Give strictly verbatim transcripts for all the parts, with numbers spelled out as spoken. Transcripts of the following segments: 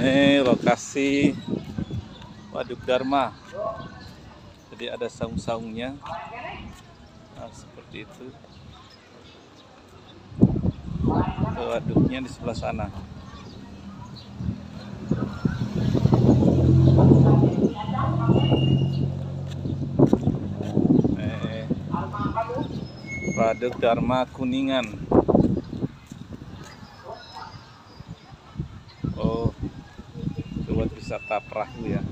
Ini lokasi Waduk Dharma. Jadi ada saung-saungnya. Nah, seperti itu. Itu waduknya di sebelah sana. Eh, Waduk Dharma Kuningan. Oh, itu buat wisata perahu ya.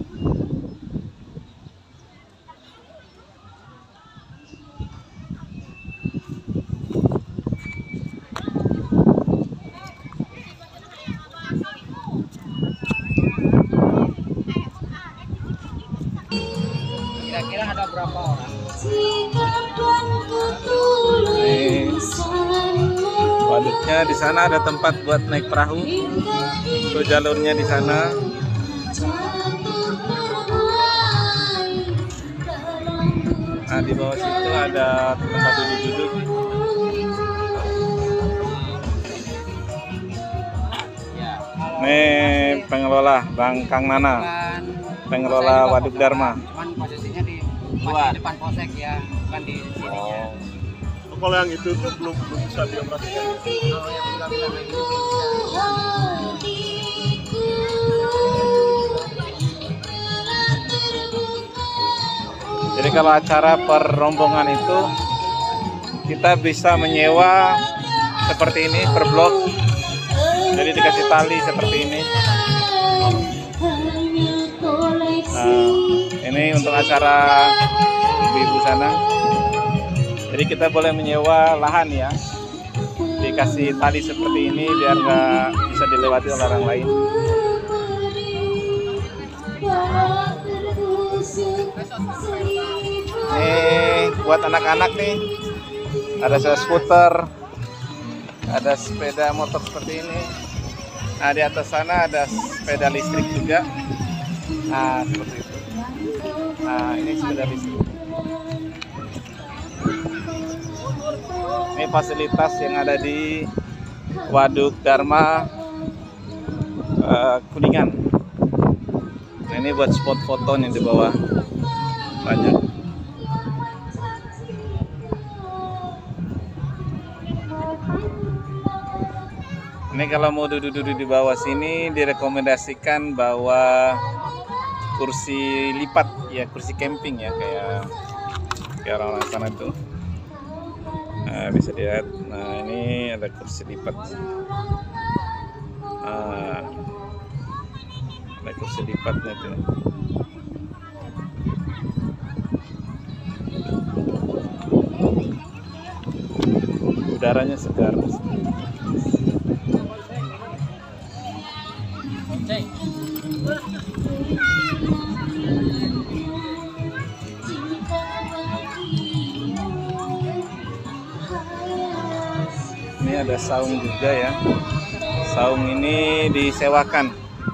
Kira-kira ada berapa orang? Nih, waduknya di sana ada tempat buat naik perahu. Itu jalurnya di sana. Nah, di bawah situ ada tempat duduk-duduk. Nih pengelola Bang Kang Nana, pengelola Waduk Dharma. Cuman posisinya di luar depan polsek ya, bukan di sininya. Oh, kalau yang itu tuh belum belum bisa dioperasikan. Kalau yang bilang-bilang kayak gini belum bisa. Jadi kalau acara per rombongan itu kita bisa menyewa seperti ini per blok. Jadi dikasih tali seperti ini. Nah, ini untuk acara ibu-ibu sana. Jadi kita boleh menyewa lahan ya. Dikasih tali seperti ini biar nggak bisa dilewati oleh orang lain. Nih buat anak-anak nih. Ada skuter, ada sepeda motor seperti ini. Nah, di atas sana ada sepeda listrik juga. Nah, seperti itu. Nah, ini sepeda listrik. Ini fasilitas yang ada di Waduk Dharma uh, Kuningan. Nah, ini buat spot foto nih di bawah. Banyak. Ini kalau mau duduk-duduk di bawah sini direkomendasikan bawa kursi lipat ya, kursi camping ya, kayak kayak orang-orang sana tuh. Nah, bisa dilihat. Nah, ini ada kursi lipat. Nah, ada kursi lipatnya tuh. Udaranya segar. Ini ada saung juga ya. Saung ini disewakan.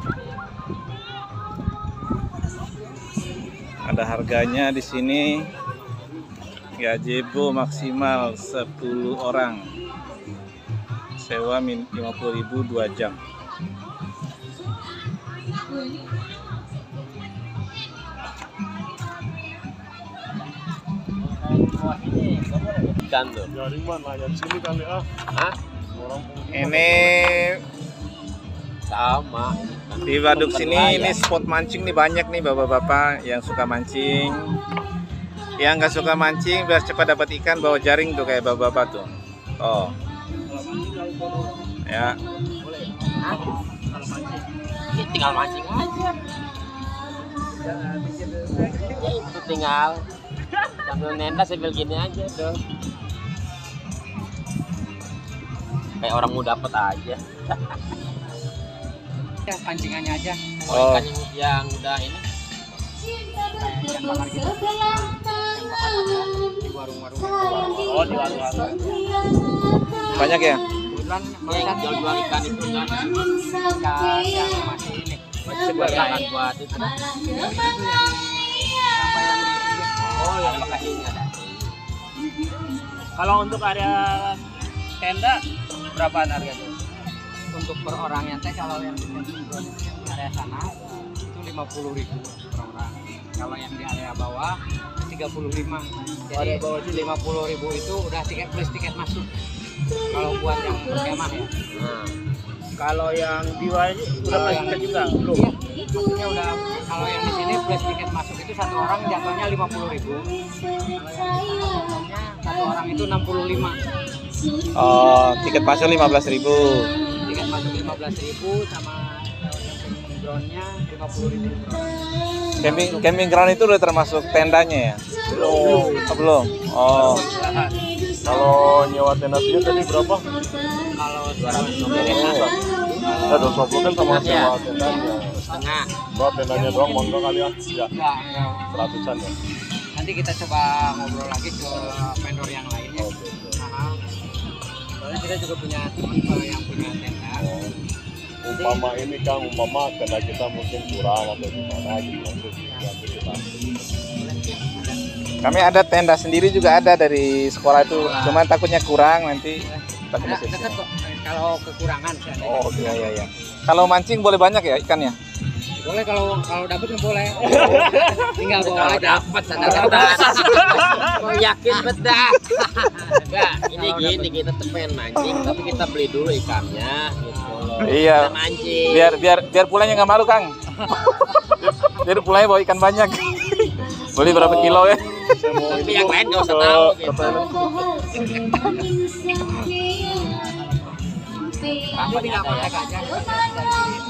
Ada harganya di sini. Gazebo maksimal sepuluh orang. Sewa lima puluh ribu dua jam. Ikan tuh. Dari mana ya? Sini kali ah. Hah? Orang Ini Sama. di waduk sini ini spot mancing nih, banyak nih bapak-bapak yang suka mancing. Yang nggak suka mancing biar cepat dapat ikan bawa jaring tuh kayak bapak-bapak tuh. Oh. Ya. Hah? Ya, tinggal mancing aja. Ya, itu tinggal sambil nenda sambil gini aja tuh. Kayak orang mau dapet aja. Ya, pancingannya aja. Oh. Ikan yang, yang udah ini. Yang bakar gitu. Yang bakar di warung-warung. Oh, di warung-warung. Banyak ya? Kebetulan yang jual-jual ikan itu kan. Ikan yang masih ini. Masih sebagian buat itu. Oh, yang bekasnya ada. Kalau untuk area tenda berapaan harga tuh? untuk per orangnya teh kalau yang di camping ground itu yang di area sana itu lima puluh ribu per orang. Kalau yang di area bawah tiga puluh lima. Jadi lima puluh ribu itu udah tiket plus tiket masuk. Kalau buat yang kemah ya. Nah, kalau yang di Wai udah Kalau plus yang- tiket juga belum? Iya, maksudnya udah kalau yang di sini plus tiket masuk itu satu orang jatuhnya lima puluh ribu. Kalau yang di sana jatuhnya satu orang itu enam puluh lima. Oh, tiket masuk lima belas ribu. Tiket masuk lima belas ribu sama camping groundnya lima puluh ribu. Camping camping ground itu udah termasuk tendanya ya? Belum. Oh, belum. Oh, Kalau nyewa tenda sini tadi berapa? Kalau dua ratus lima puluh Eh, dua ratus kan sama sewa tendanya. setengah. Bawa tendanya doang, mondok kali ya? Ya, Enggak, enggak. seratusan ya. Nanti kita coba ngobrol lagi ke vendor yang lain ya. Oke, oke. Nah, soalnya kita juga punya teman eh, yang punya tenda. Umpama ini Kang, umpama tenda kita mungkin kurang atau gimana gitu nanti nanti kita. kami ada tenda sendiri juga ada dari sekolah itu. Cuman takutnya kurang nanti kita Ada kondisi. dekat kok. Kalau kekurangan sih ada. Oh, iya iya iya. Kalau mancing boleh banyak ya ikannya? Boleh kalau kalau dapet kan boleh. Tinggal bawa aja. dapat sana dapat. Mau yakin bedah. Enggak, ini Kalau gini kita tuh pengen mancing tapi kita beli dulu ikannya gitu loh. Iya. Kita mancing. Biar biar biar pulangnya nggak malu Kang. Biar pulangnya bawa ikan banyak. Beli berapa kilo ya? Tapi yang lain nggak usah tahu gitu. Apa tinggal kontak aja.